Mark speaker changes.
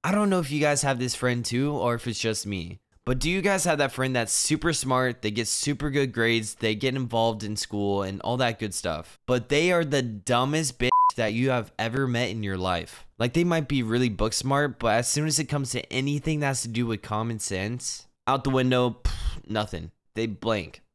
Speaker 1: I don't know if you guys have this friend too, or if it's just me. But do you guys have that friend that's super smart, they get super good grades, they get involved in school and all that good stuff, but they are the dumbest bitch that you have ever met in your life? Like, they might be really book smart, but as soon as it comes to anything that has to do with common sense, out the window, nothing. They blank.